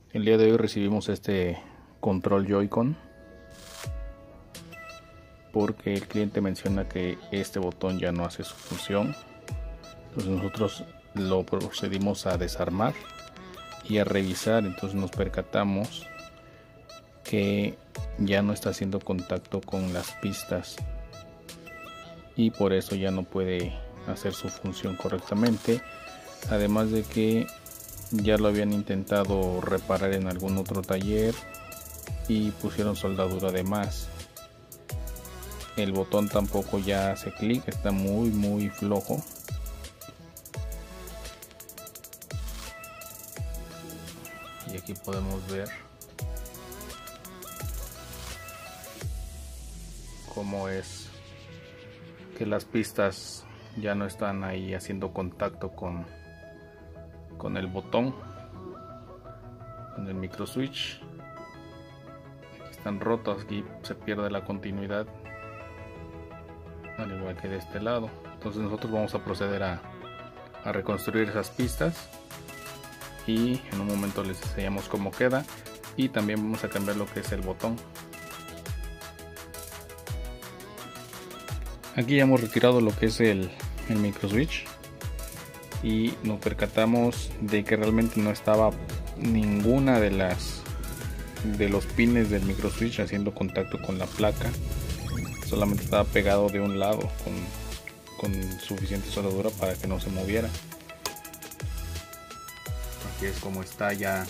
El día de hoy recibimos este control Joy-Con porque el cliente menciona que este botón ya no hace su función. Entonces nosotros lo procedimos a desarmar y a revisar. Entonces nos percatamos que ya no está haciendo contacto con las pistas y por eso ya no puede hacer su función correctamente. Además de que ya lo habían intentado reparar en algún otro taller y pusieron soldadura de más. El botón tampoco ya hace clic, está muy flojo. Y aquí podemos ver cómo es que las pistas ya no están ahí haciendo contacto con el botón, con el micro switch. Aquí están rotos, aquí se pierde la continuidad, al igual que de este lado. Entonces nosotros vamos a proceder a reconstruir esas pistas y en un momento les enseñamos cómo queda, y también vamos a cambiar lo que es el botón. Aquí ya hemos retirado lo que es el micro switch y nos percatamos de que realmente no estaba ninguna de los pines del micro switch haciendo contacto con la placa. Solamente estaba pegado de un lado con suficiente soldadura para que no se moviera. Aquí es como está ya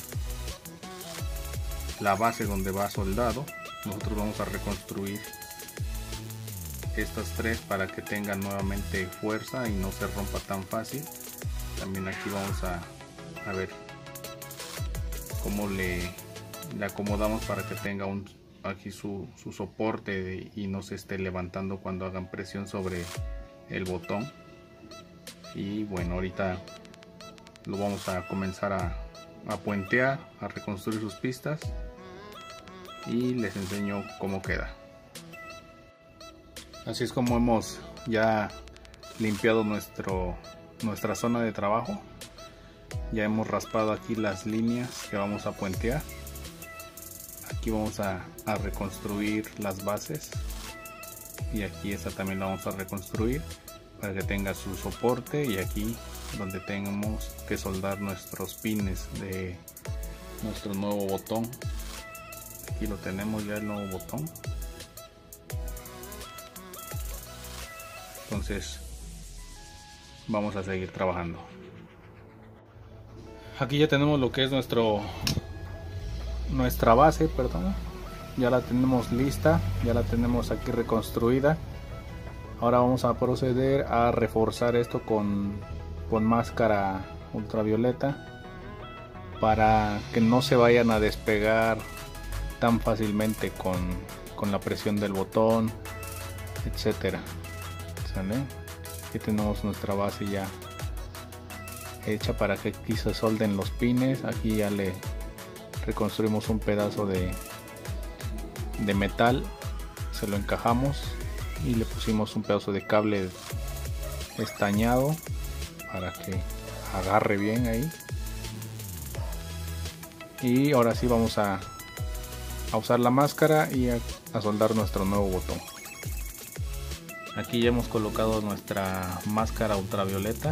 la base donde va soldado. Nosotros vamos a reconstruir estas tres para que tengan nuevamente fuerza y no se rompa tan fácil. También aquí vamos a ver cómo le acomodamos para que tenga aquí su soporte y no se esté levantando cuando hagan presión sobre el botón. Y bueno, ahorita lo vamos a comenzar a puentear, a reconstruir sus pistas y les enseño cómo queda. Así es como hemos ya limpiado nuestra zona de trabajo. Ya hemos raspado aquí las líneas que vamos a puentear. Aquí vamos a reconstruir las bases y aquí esta también la vamos a reconstruir para que tenga su soporte, y aquí donde tengamos que soldar nuestros pines de nuestro nuevo botón. Aquí lo tenemos ya, el nuevo botón. Entonces vamos a seguir trabajando. Aquí ya tenemos lo que es nuestra base, perdón. Ya la tenemos lista, ya la tenemos aquí reconstruida. Ahora vamos a proceder a reforzar esto con máscara ultravioleta para que no se vayan a despegar tan fácilmente con la presión del botón, etcétera. ¿Sale? Aquí tenemos nuestra base ya hecha para que aquí se solden los pines. Aquí ya le reconstruimos un pedazo de metal, se lo encajamos y le pusimos un pedazo de cable estañado para que agarre bien ahí. Y ahora sí vamos a usar la máscara y a soldar nuestro nuevo botón. Aquí ya hemos colocado nuestra máscara ultravioleta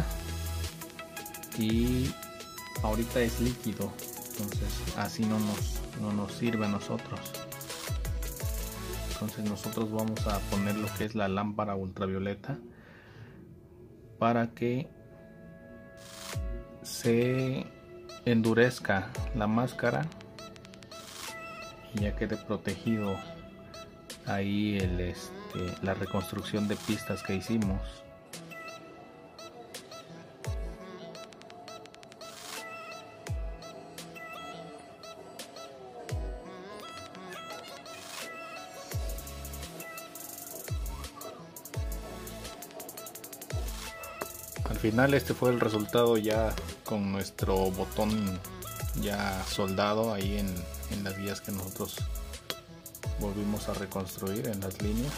y ahorita es líquido, entonces así no nos sirve a nosotros. Entonces nosotros vamos a poner lo que es la lámpara ultravioleta para que se endurezca la máscara y ya quede protegido ahí la reconstrucción de pistas que hicimos. Al final este fue el resultado ya con nuestro botón ya soldado ahí en las vías que nosotros volvimos a reconstruir en las líneas.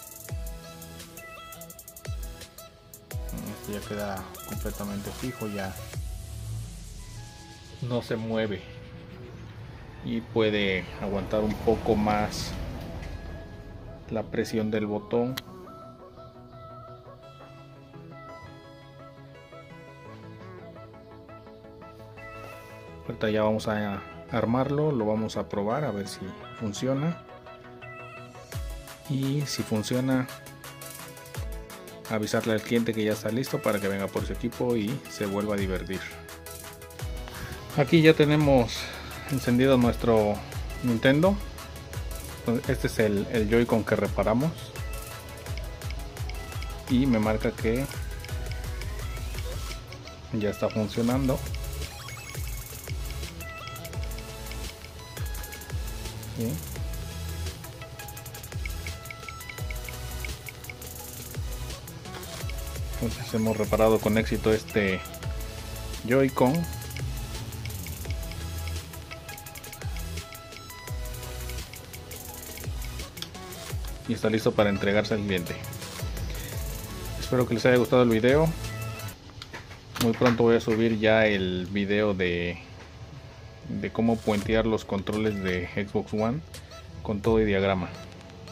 Este ya queda completamente fijo, ya no se mueve. y puede aguantar un poco más la presión del botón. Ahorita ya vamos a armarlo, lo vamos a probar a ver si funciona, y si funciona, avisarle al cliente que ya está listo para que venga por su equipo y se vuelva a divertir. Aquí ya tenemos encendido nuestro Nintendo. Este es el Joy-Con que reparamos y me marca que ya está funcionando. ¿Sí? Entonces hemos reparado con éxito este Joy-Con. Y está listo para entregarse al cliente. Espero que les haya gustado el video. Muy pronto voy a subir ya el video de cómo puentear los controles de Xbox One con todo y diagrama.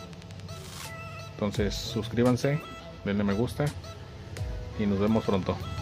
Entonces suscríbanse, denle me gusta y nos vemos pronto.